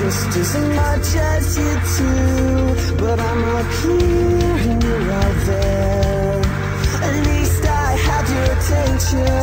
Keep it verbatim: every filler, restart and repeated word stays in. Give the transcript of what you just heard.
just as much as you do. But I'm up here and you're out there. At least I had your attention.